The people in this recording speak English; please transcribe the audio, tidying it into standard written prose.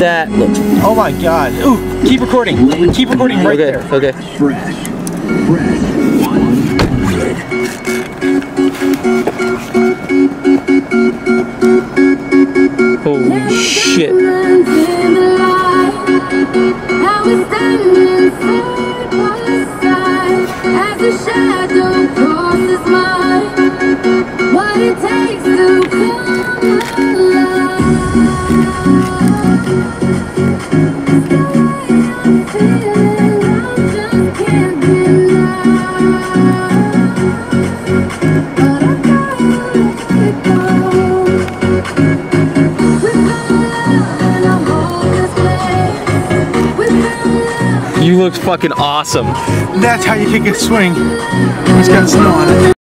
That looks. Oh my god. Ooh, keep recording. Keep recording right there. Okay. Fresh. Fresh. 100. Holy shit. What it takes to come You looked fucking awesome. That's how you kick a swing. It's got snow on it.